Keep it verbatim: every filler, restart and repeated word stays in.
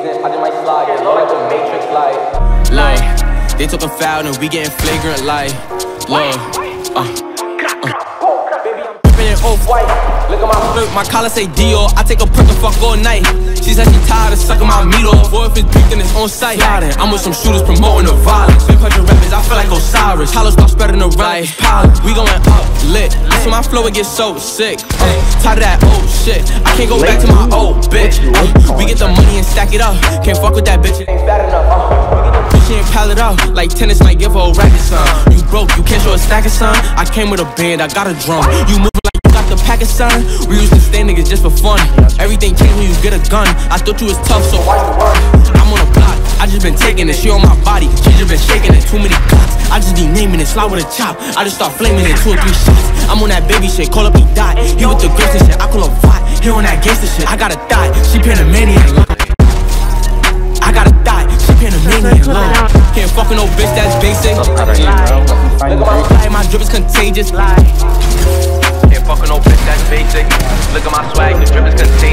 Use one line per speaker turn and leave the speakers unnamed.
I just might slide, yeah, low like the Matrix, like.
Like, they took a foul and we getting flagrant, like, look, uh, uh. Rippin' it off-white, look at my flip, my collar say Dior. I take a perk and fuck all night. She said she tired of sucking my meat off, or if it's beef then it's on site. I'm with some shooters promoting the violence. Been punching rappers, I feel like Osiris. Hollow start spreading the right, pilot. We going up, lit. So my flow it gets so sick. Uh, tired of that old shit. I can't go back to my old bitch. Uh, we get the money and stack it up. Can't fuck with that bitch, it ain't fat enough. Uh, She ain't pal it out, like tennis might give her a racket, son. You broke, you can't show a stack of son. I came with a band, I got a drum. You moving like you got the packet, son. We used to stay niggas just for fun. Everything changed when you get a gun. I thought you was tough, so why you run? I'm on a block, I just been taking it. She on my body, she just been shaking it. Too many clocks, I just be naming it. Slide with a chop, I just start flaming it. Two or three shots, I'm on that baby shit. Call up, he died. He with the ghost and shit, I call him Vot. He on that gangster shit, I got a thought. She paying a maniac. I got a thought, she paying a maniac. Can't fuck with no bitch that's basic. Look at my swag, my drip is contagious. Can't fuck with no bitch that's basic. Look at my swag, the drip is contagious.